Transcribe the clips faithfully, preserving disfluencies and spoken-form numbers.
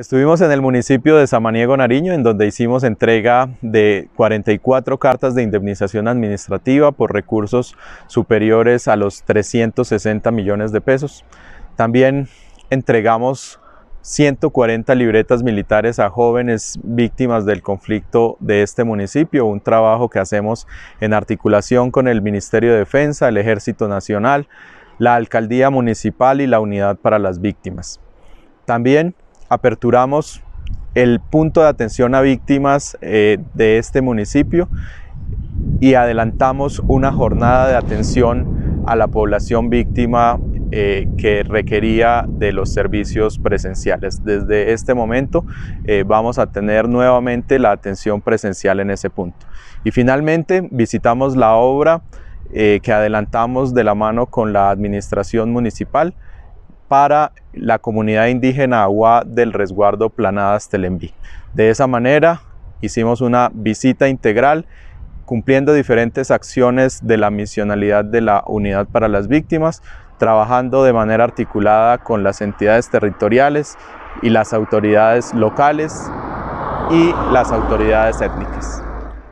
Estuvimos en el municipio de Samaniego, Nariño, en donde hicimos entrega de cuarenta y cuatro cartas de indemnización administrativa por recursos superiores a los trescientos sesenta millones de pesos. También entregamos ciento cuarenta libretas militares a jóvenes víctimas del conflicto de este municipio, un trabajo que hacemos en articulación con el Ministerio de Defensa, el Ejército Nacional, la Alcaldía Municipal y la Unidad para las Víctimas. También aperturamos el punto de atención a víctimas eh, de este municipio y adelantamos una jornada de atención a la población víctima eh, que requería de los servicios presenciales. Desde este momento eh, vamos a tener nuevamente la atención presencial en ese punto. Y finalmente visitamos la obra eh, que adelantamos de la mano con la administración municipal para la comunidad indígena Aguá del resguardo Planadas Telembí. De esa manera hicimos una visita integral cumpliendo diferentes acciones de la misionalidad de la Unidad para las Víctimas, trabajando de manera articulada con las entidades territoriales y las autoridades locales y las autoridades étnicas.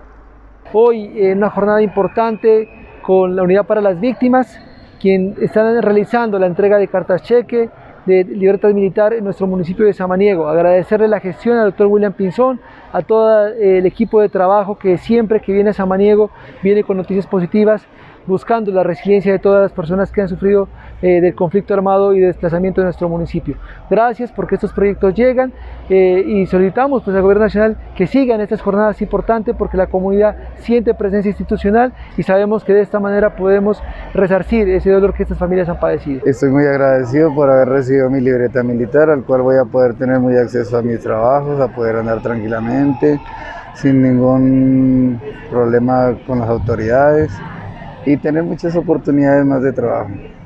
Hoy en una jornada importante con la Unidad para las Víctimas, quien están realizando la entrega de cartas cheque de libertad militar en nuestro municipio de Samaniego. Agradecerle la gestión al doctor William Pinzón, a todo el equipo de trabajo que siempre que viene a Samaniego viene con noticias positivas, buscando la resiliencia de todas las personas que han sufrido eh, del conflicto armado y de desplazamiento de nuestro municipio. Gracias porque estos proyectos llegan eh, y solicitamos pues, al Gobierno Nacional que sigan estas jornadas importantes porque la comunidad siente presencia institucional y sabemos que de esta manera podemos resarcir ese dolor que estas familias han padecido. Estoy muy agradecido por haber recibido mi libreta militar, al cual voy a poder tener muy acceso a mis trabajos, a poder andar tranquilamente, sin ningún problema con las autoridades y tener muchas oportunidades más de trabajo.